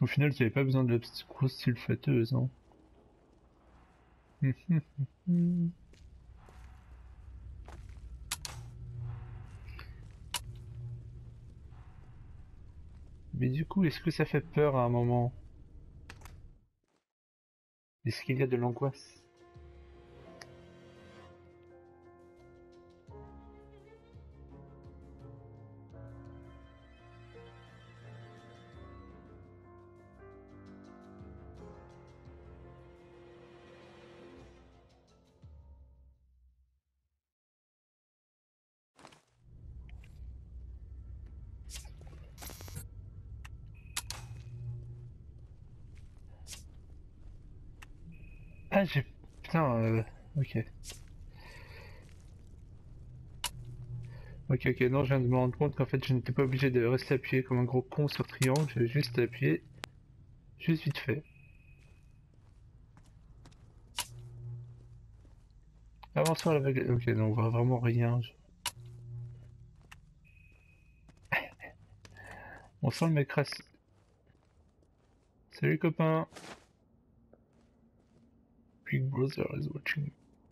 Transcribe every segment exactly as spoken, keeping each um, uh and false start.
Au final, tu n'avais pas besoin de la grosse sulfateuse, hein. Mais du coup, est-ce que ça fait peur à un moment? Est-ce qu'il y a de l'angoisse? Ah, j'ai... Putain, euh... ok. Ok, ok, non, je viens de me rendre compte qu'en fait, je n'étais pas obligé de rester appuyé comme un gros con sur triangle, j'avais juste appuyé, juste vite fait. Avançons à l'aveugle. Ok, non, on voit vraiment rien. je- On sent le mec race. Salut copain. Big Brother is watching.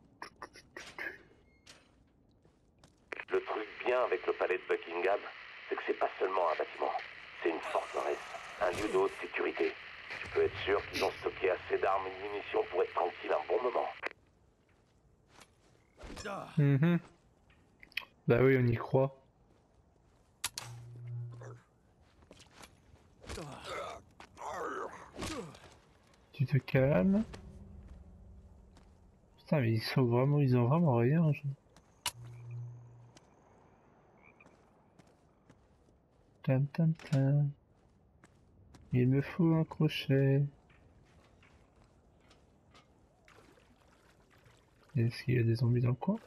Le truc bien avec le palais de Buckingham, c'est que c'est pas seulement un bâtiment, c'est une forteresse, un lieu de haute sécurité. Tu peux être sûr qu'ils ont stocké assez d'armes et de munitions pour être tranquille un bon moment. Mhm. Bah oui, on y croit. Tu te calmes. Putain, mais ils sont vraiment, ils ont vraiment rien. je- Tam tam tam. Il me faut un crochet. Est-ce qu'il y a des zombies dans le coin?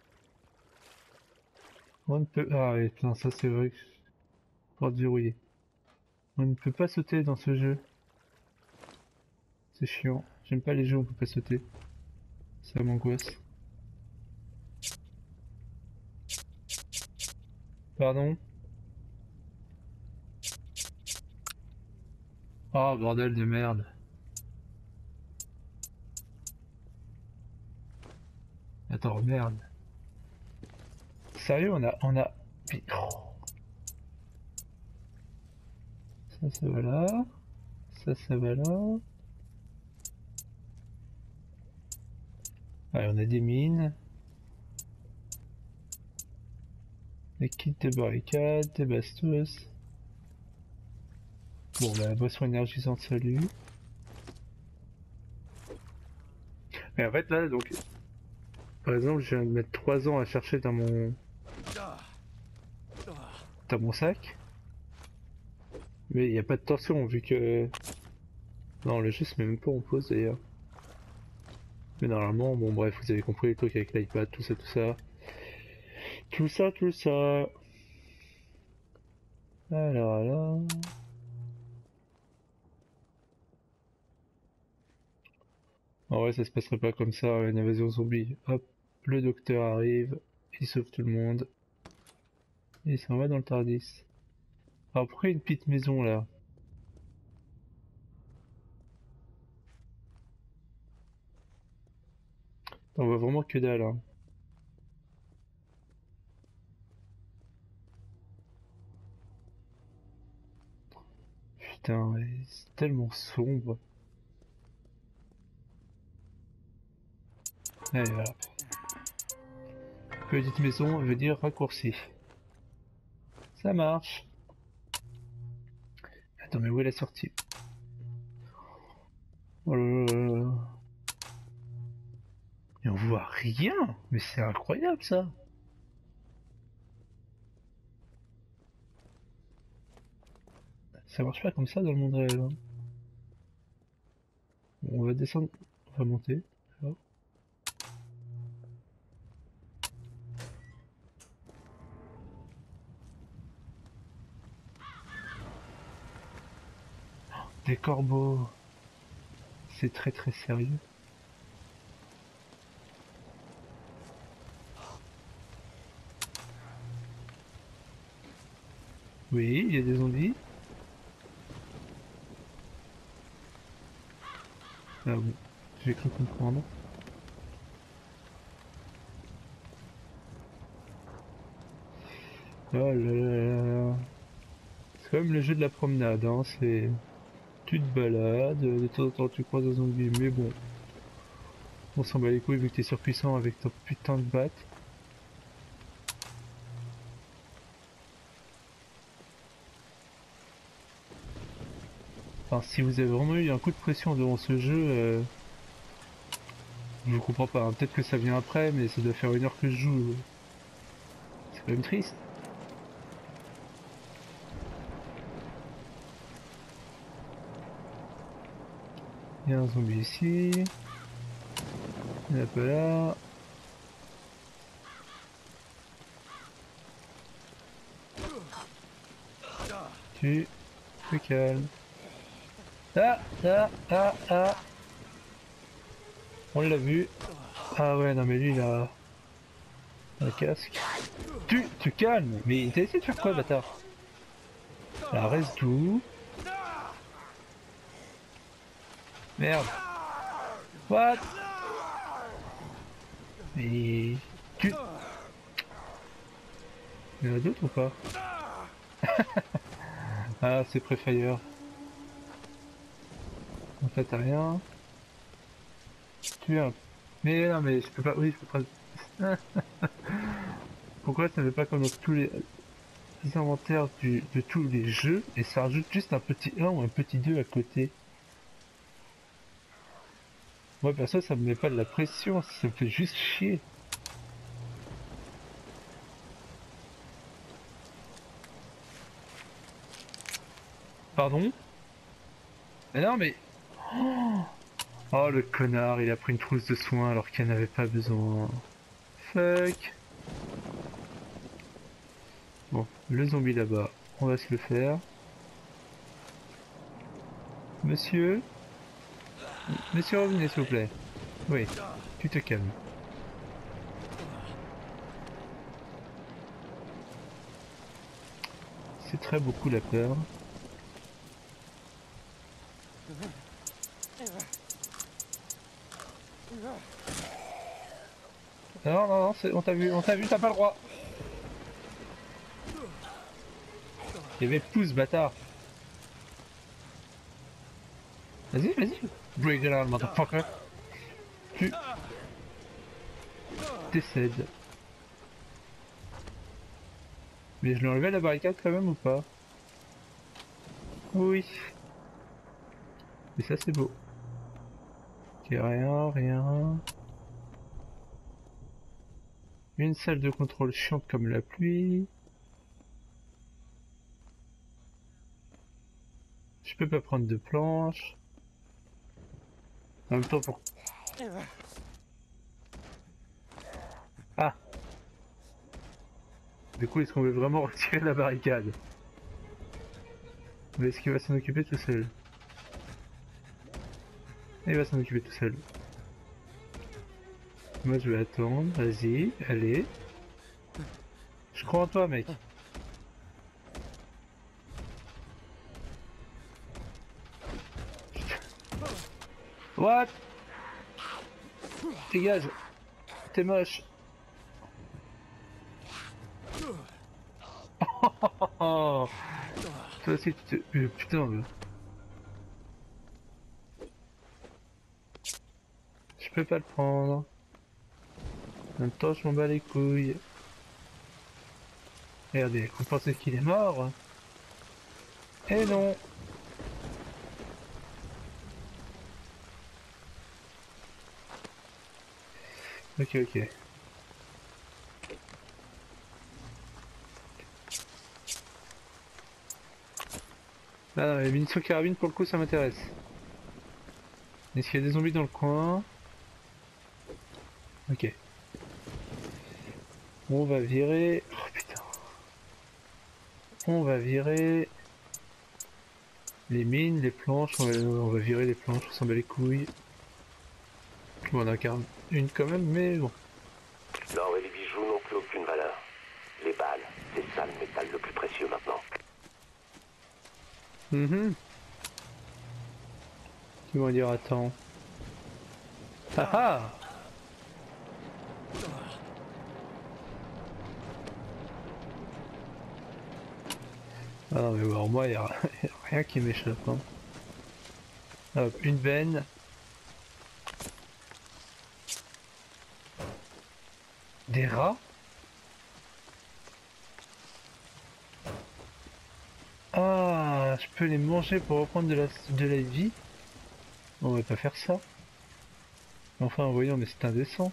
On ne peut... Ah ouais, putain, ça c'est vrai que... Porte verrouillée. On ne peut pas sauter dans ce jeu. C'est chiant. J'aime pas les jeux où on peut pas sauter. Ça m'angoisse. Pardon? Oh, bordel de merde. Attends, merde. Sérieux, on a... On a... Oh. Ça, ça va là. Ça, ça va là. Ouais, on a des mines. Des kits de barricades, des bastos. Bon, bah, boisson énergisante, salut. Mais en fait, là, donc... Par exemple, je viens de mettre trois ans à chercher dans mon... Dans mon sac. Mais il n'y a pas de tension, vu que... Non, le jeu se met même pas en pause, d'ailleurs. Mais normalement, bon bref, vous avez compris les trucs avec l'iPad, tout ça, tout ça. Tout ça, tout ça. Alors, alors... En vrai, ça se passerait pas comme ça, une invasion zombie. Hop, le docteur arrive, il sauve tout le monde. Et il s'en va dans le Tardis. Alors pourquoi une petite maison là? On voit vraiment que dalle, hein. Putain, ouais, c'est tellement sombre. Allez, voilà. Petite maison veut dire raccourci. Ça marche. Attends, mais où est la sortie? Oh là là là là. Et on voit rien. Mais c'est incroyable ça. Ça marche pas comme ça dans le monde réel, hein. Bon, on va descendre, on va monter. Alors. Des corbeaux. C'est très très sérieux. Oui, il y a des zombies. Ah bon, j'ai cru comprendre. Oh là là là. C'est comme le jeu de la promenade, hein, c'est... Tu te balades, de temps en temps tu croises un zombie, mais bon. On s'en bat les couilles vu que t'es surpuissant avec ton putain de batte. Enfin, si vous avez vraiment eu un coup de pression devant ce jeu, euh... je comprends pas, hein. Peut-être que ça vient après, mais ça doit faire une heure que je joue. C'est quand même triste. Il y a un zombie ici. Il y en a pas là. Tu te calmes. Ah, ah, ah, ah. On l'a vu. Ah ouais, non mais lui il a un casque. Tu te calmes. Mais t'as essayé de faire quoi, bâtard? Là, reste doux. Merde. What? Mais... Tu... Il y en a d'autres ou pas? Ah, c'est Prefire. En fait, t'as rien. Tu es un... Mais non, mais je peux pas... Oui, je peux pas... Pourquoi ça ne fait pas comme dans tous les... les inventaires du... de tous les jeux et ça rajoute juste un petit un ou un petit deux à côté? Moi, perso, ça me met pas de la pression, ça me fait juste chier. Pardon? Mais non, mais... Oh, le connard, il a pris une trousse de soins alors qu'il n'en avait pas besoin. Fuck. Bon, le zombie là-bas, on va se le faire. Monsieur? Monsieur, revenez s'il vous plaît. Oui, tu te calmes. C'est très beaucoup la peur. Non, non, non, on t'a vu, on t'a vu, t'as pas le droit. Il y avait pouce, bâtard. Vas-y, vas-y. Break it down, motherfucker. Tu décèdes. Mais je l'ai enlevé la barricade quand même ou pas? Oui. Et ça c'est beau. Ok, rien, rien. Une salle de contrôle chiante comme la pluie. Je peux pas prendre de planches. En même temps pour... Ah. Du coup, est-ce qu'on veut vraiment retirer la barricade? Mais est-ce qu'il va s'en occuper tout seul? Il va s'en occuper tout seul. Moi je vais attendre, vas-y, allez. Je crois en toi, mec. What? Dégage. T'es moche. Oh, toi aussi tu te... euh, putain. Mais... je peux pas le prendre. En même temps, je m'en bats les couilles. Regardez, vous pensez qu'il est mort? Eh non. Ok, ok. Ah non, les munitions carabine pour le coup ça m'intéresse. Est-ce qu'il y a des zombies dans le coin? Ok. On va virer... oh putain. On va virer... les mines, les planches, on va, on va virer les planches, on s'en bat les couilles. Bon, on en a une quand même, mais bon. L'or et les bijoux n'ont plus aucune valeur. Les balles, c'est ça le métal le plus précieux maintenant. Mhm. Tu vas dire attends. Ah ah. Ah non mais alors moi il y a rien qui m'échappe hein. Hop, une veine. Des rats. Ah, je peux les manger pour reprendre de la, de la vie. On va pas faire ça. Enfin voyons, mais c'est indécent.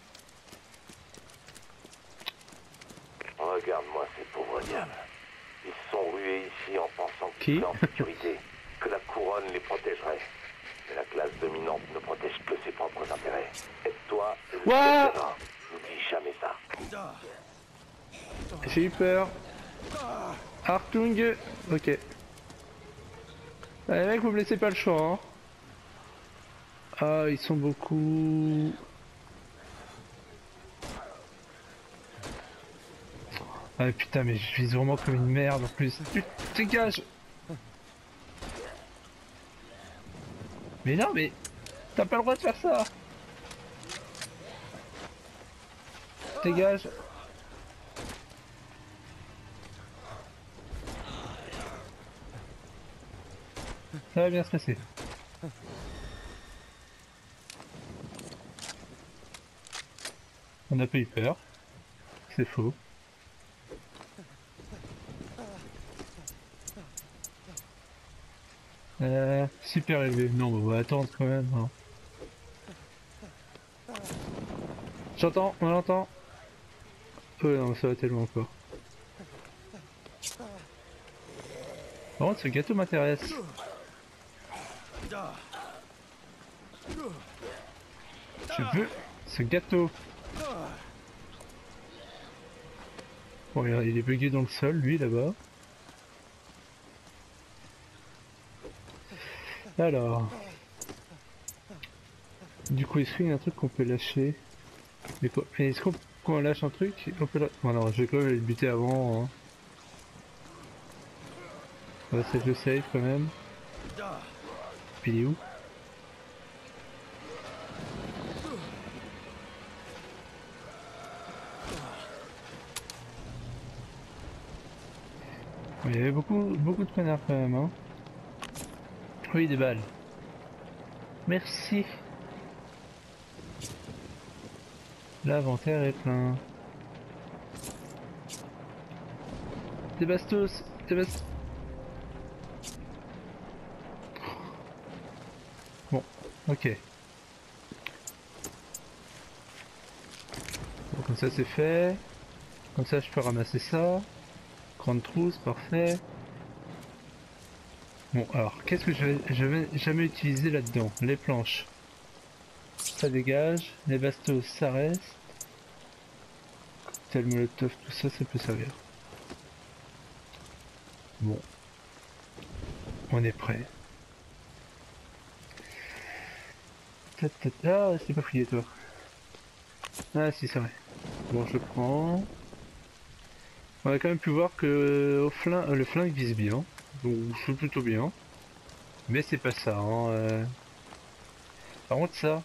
Regarde-moi ces pauvres diables. Ils se sont rués ici en pensant qu'ils Qui étaient en sécurité, que la couronne les protégerait. Mais la classe dominante ne protège que ses propres intérêts. Aide-toi et le Ouah terrain. N'oublie jamais ça. J'ai eu peur. Artung. Ok. Allez mec, vous me laissez pas le choix hein. Ah, ils sont beaucoup... Ah putain, mais je vise vraiment comme une merde en plus. Putain, dégage. Mais non, mais... T'as pas le droit de faire ça. Dégage. Ça va bien se passer. On n'a pas eu peur. C'est faux. Euh, super élevé. Non, bah, on va attendre quand même. Hein. J'entends, on l'entend. Oh non, ça va tellement encore. Par contre, ce gâteau m'intéresse. Je veux ce gâteau. Bon, regarde, il est bugué dans le sol, lui, là-bas. Alors... Du coup, est-ce qu'il y a un truc qu'on peut lâcher? Mais quoi? Mais est-ce qu'on quand on lâche un truc, on peut la... Bon, non, je vais quand même aller le buter avant. Hein. On va save le save quand même. Puis il est où? Il y avait beaucoup, beaucoup de connards quand même. Hein. Oui, des balles. Merci. L'inventaire est plein. Des bastos, des bastos. Bon, ok. Bon, comme ça c'est fait. Comme ça je peux ramasser ça. Grande trousse, parfait. Bon, alors, qu'est-ce que je vais, je vais jamais utiliser là-dedans? Les planches. Ça dégage. Les bastos, ça reste. Cocktail molotov, tout ça, ça peut servir. Bon. On est prêt. Ta, ta, ta. Ah, c'est pas fouillé, toi. Ah, si, c'est vrai. Bon, je prends. On a quand même pu voir que au flingue, le flingue vise bien. Donc, je suis plutôt bien. Mais c'est pas ça, hein. Euh... Par contre, ça.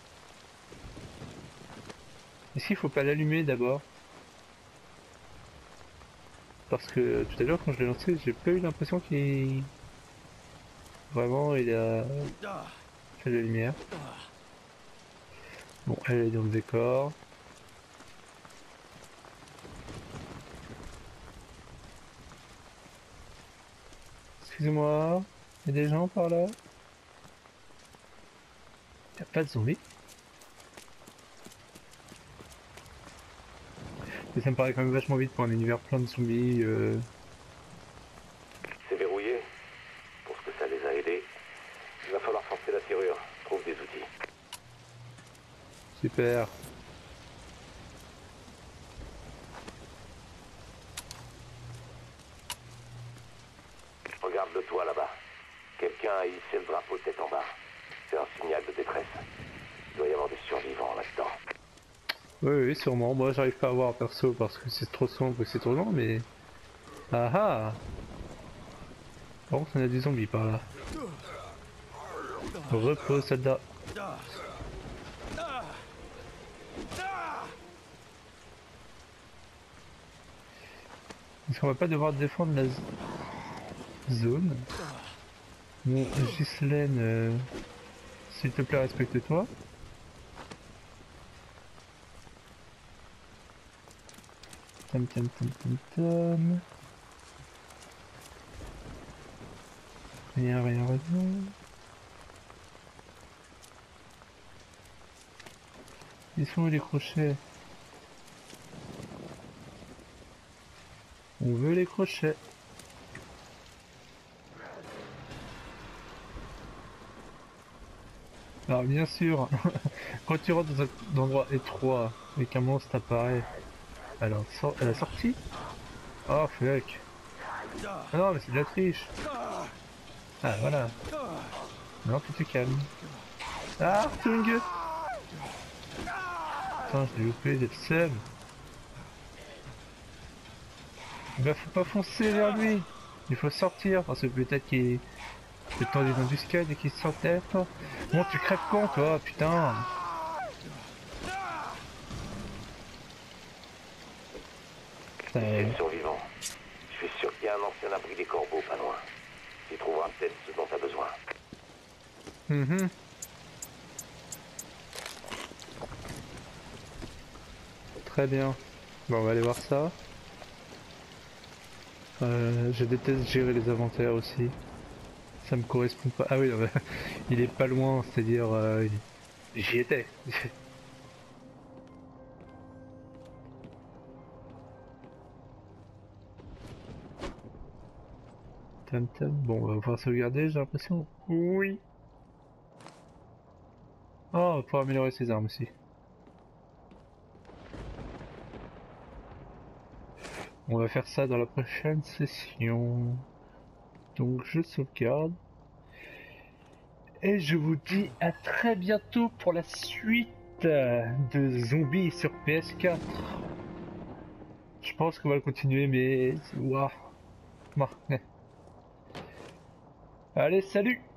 Est-ce qu'il faut pas l'allumer d'abord? Parce que tout à l'heure, quand je l'ai lancé, j'ai pas eu l'impression qu'il... Vraiment, il a fait de la lumière. Bon, elle est dans le décor. Excusez-moi, il y a des gens par là? Il n'y a pas de zombies? Mais ça me paraît quand même vachement vite pour un univers plein de zombies. Euh... C'est verrouillé. Pour ce que ça les a aidés, il va falloir forcer la serrure. Trouve des outils. Super. Regarde le toit là-bas. Quelqu'un a hissé le drapeau tête en bas. C'est un signal de détresse. Il doit y avoir des survivants là-dedans. Oui, oui, sûrement. Moi, j'arrive pas à voir perso parce que c'est trop sombre et c'est trop lent, mais... Ah ah! Par contre, on a des zombies par là. Repos, soldat. Est-ce qu'on va pas devoir défendre la z- zone? Bon, Ghislaine, euh, s'il te plaît, respecte-toi. Tam tam tam tam tam. Rien, rien, rien. Ils sont où les crochets? On veut les crochets. Alors bien sûr, quand tu rentres dans un endroit étroit et qu'un monstre apparaît, alors sor elle a sorti. Oh fuck. Ah non mais c'est de la triche. Ah voilà. Non tu te calmes. Ah Tung. Putain je l'ai loupé, j'ai le seum. Bah faut pas foncer vers lui. Il faut sortir parce que peut-être qu'il est tendu d'une embuscade et qu'il se sortait toi. Bon tu crèves con toi putain. C'est le survivant. Je suis sûr qu'il y a un ancien abri des corbeaux pas loin. Tu trouveras peut-être ce dont t'as besoin. Mhm. Très bien. Bon, on va aller voir ça. Euh, je déteste gérer les inventaires aussi. Ça me correspond pas. Ah oui, non, mais il est pas loin, c'est-à-dire... euh, il- j'y étais. Tam tam. Bon, on va pouvoir sauvegarder, j'ai l'impression. Oui. Oh, on va pouvoir améliorer ses armes aussi. On va faire ça dans la prochaine session. Donc je sauvegarde. Et je vous dis à très bientôt pour la suite de Zombies sur P S quatre. Je pense qu'on va le continuer, mais... Waouh. Bon. Allez, salut!